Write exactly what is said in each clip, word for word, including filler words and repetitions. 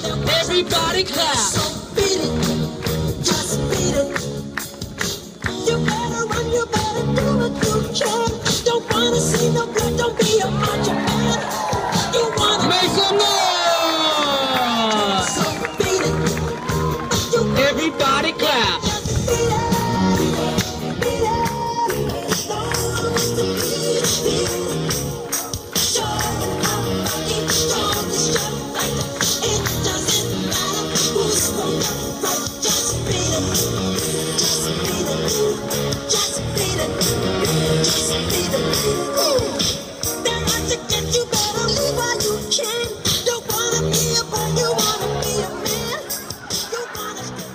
Everybody clap. So beat it, just beat it. You better run, you better do what you can. Don't wanna see no blood, don't be a macho man. You wanna make some noise. So beat it. You Everybody clap. just beat it, beat it. Strong to beat it, beat it. Show how fucking strong the strength fighter. It doesn't matter who's wrong or right. Just beat it, just beat it, just beat it, just beat it. They're out to get you, better move while you can. Don't wanna be a boy, you wanna be a man. You wanna stay.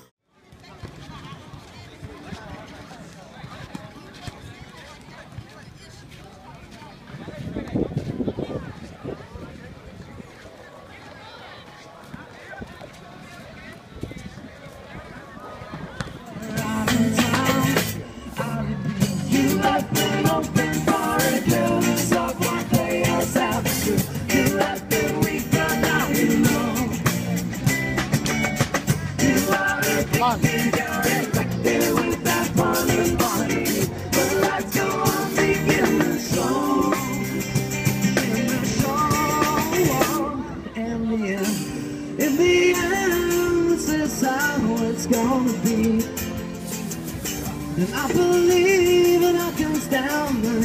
In the end, this is how it's gonna be. And I believe that I can stand the